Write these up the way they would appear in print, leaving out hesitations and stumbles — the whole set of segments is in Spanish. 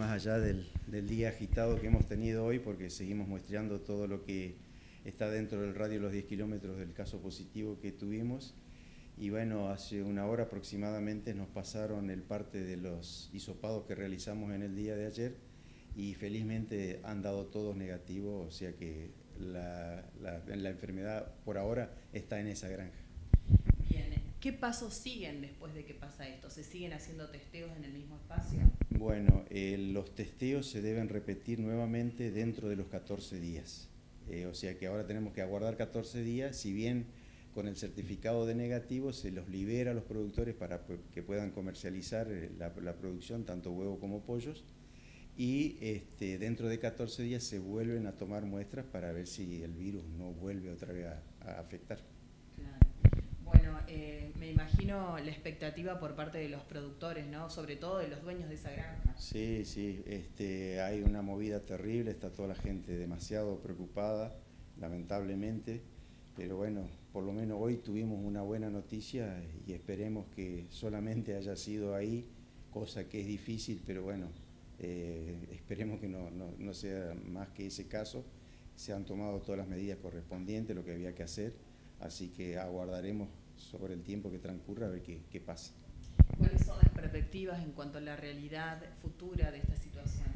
más allá del día agitado que hemos tenido hoy, porque seguimos muestreando todo lo que está dentro del radio de los 10 kilómetros del caso positivo que tuvimos. Y bueno, hace una hora aproximadamente nos pasaron el parte de los hisopados que realizamos en el día de ayer y felizmente han dado todos negativos, o sea que la enfermedad por ahora está en esa granja. Bien, ¿qué pasos siguen después de que pasa esto? ¿Se siguen haciendo testeos en el mismo espacio? Bueno, los testeos se deben repetir nuevamente dentro de los 14 días. O sea que ahora tenemos que aguardar 14 días, si bien con el certificado de negativo se los libera a los productores para que puedan comercializar la producción, tanto huevo como pollos, y dentro de 14 días se vuelven a tomar muestras para ver si el virus no vuelve otra vez a afectar. Claro. Bueno, me imagino la expectativa por parte de los productores, ¿no? Sobre todo de los dueños de esa granja. Sí, sí, hay una movida terrible, está toda la gente demasiado preocupada, lamentablemente, pero bueno, por lo menos hoy tuvimos una buena noticia y esperemos que solamente haya sido ahí, cosa que es difícil, pero bueno, esperemos que no sea más que ese caso. Se han tomado todas las medidas correspondientes, lo que había que hacer, así que aguardaremos sobre el tiempo que transcurra a ver qué pasa. ¿Cuáles son las perspectivas en cuanto a la realidad futura de esta situación?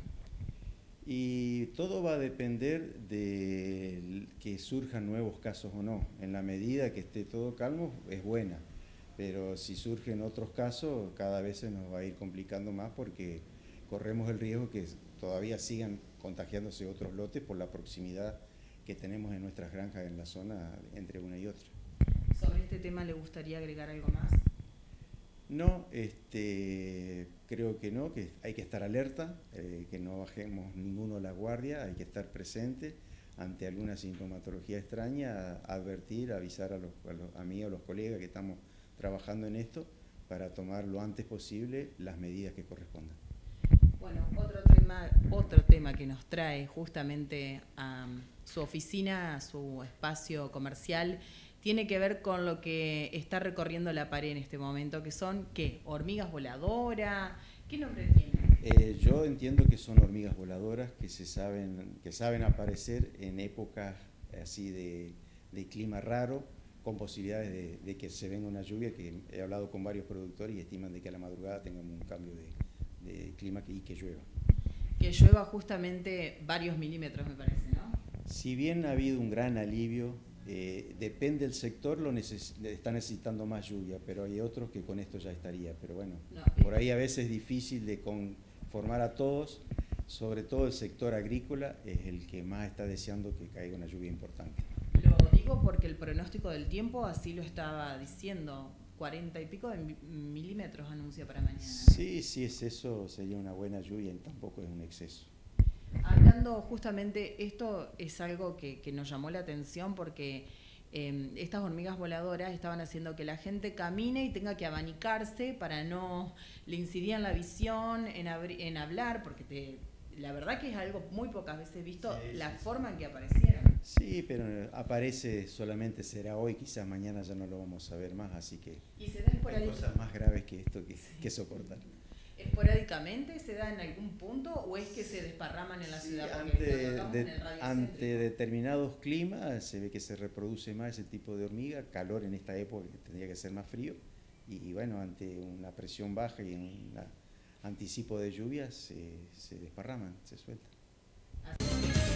Y todo va a depender de que surjan nuevos casos o no. En la medida que esté todo calmo es buena, pero si surgen otros casos cada vez se nos va a ir complicando más porque corremos el riesgo que todavía sigan contagiándose otros lotes por la proximidad que tenemos en nuestras granjas en la zona entre una y otra. ¿Sobre este tema le gustaría agregar algo más? No, creo que no, que hay que estar alerta, que no bajemos ninguno la guardia, hay que estar presente ante alguna sintomatología extraña, advertir, avisar a los amigos, a los colegas que estamos trabajando en esto para tomar lo antes posible las medidas que correspondan. Bueno, otro tema que nos trae justamente a su oficina, a su espacio comercial, tiene que ver con lo que está recorriendo la pared en este momento, que son, ¿qué? ¿Hormigas voladoras? ¿Qué nombre tiene? Yo entiendo que son hormigas voladoras que saben aparecer en épocas así de clima raro, con posibilidades de que se venga una lluvia, que he hablado con varios productores y estiman de que a la madrugada tengamos un cambio de clima y que llueva. Que llueva justamente varios milímetros, me parece, ¿no? Si bien ha habido un gran alivio, depende del sector, está necesitando más lluvia, pero hay otros que con esto ya estaría. Pero bueno, por ahí a veces es difícil de conformar a todos, sobre todo el sector agrícola es el que más está deseando que caiga una lluvia importante. Lo digo porque el pronóstico del tiempo así lo estaba diciendo, 40 y pico de milímetros anuncia para mañana. Sí, sí es eso, sería una buena lluvia y tampoco es un exceso. Hablando justamente, esto es algo que nos llamó la atención porque estas hormigas voladoras estaban haciendo que la gente camine y tenga que abanicarse para no le incidían la visión, en hablar, porque la verdad que es algo muy pocas veces visto, sí, la forma en que aparecieron. Sí, pero aparece solamente será hoy, quizás mañana ya no lo vamos a ver más, así que hay cosas más graves que esto que soportar. ¿Esporádicamente se da en algún punto o es que se desparraman en la ciudad? Ante determinados climas se ve que se reproduce más ese tipo de hormiga, calor en esta época que tendría que ser más frío, y bueno, ante una presión baja y un anticipo de lluvias se desparraman, se sueltan.